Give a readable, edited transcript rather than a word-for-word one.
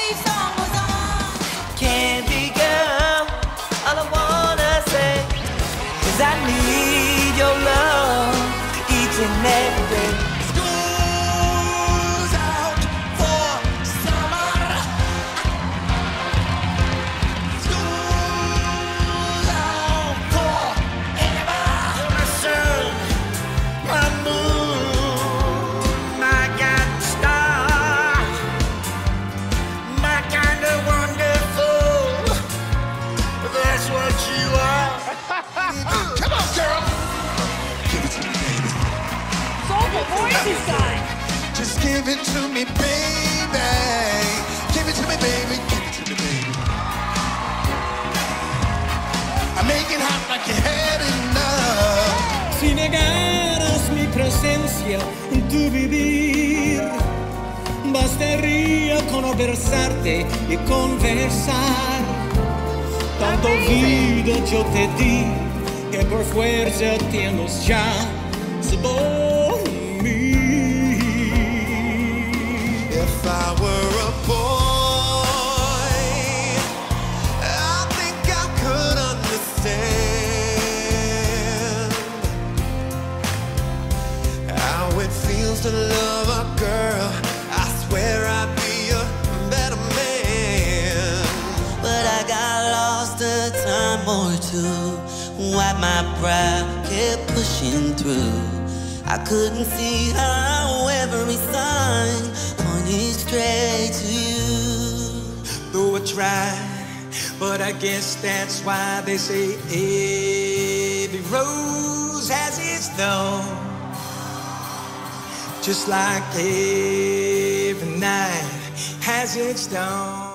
song was on. Candy girl, all I wanna say is I need your love each and every day. School's out for summer. School's out forever. My sun, my moon, my kind of star, my kind of wonderful. That's what you are. Come on, girl. Give it to me, baby. Soulful voice he's got. Just give it to me, baby. Give it to me, baby. Give it to me, baby. I make it hot like you had enough. Si negaras mi presencia en tu vivir, bastaría con abrazarte y conversar. Tanto vida yo te di que por fuerza tienes ya sabor en mí. If I were a boy, I think I could understand how it feels to love a girl. I swear I'd be a better man. But I got lost a time or two while my pride kept pushing through. I couldn't see how every sign pointed straight to you. Though I tried, but I guess that's why they say every rose has its thorn. Just like every night has its dawn.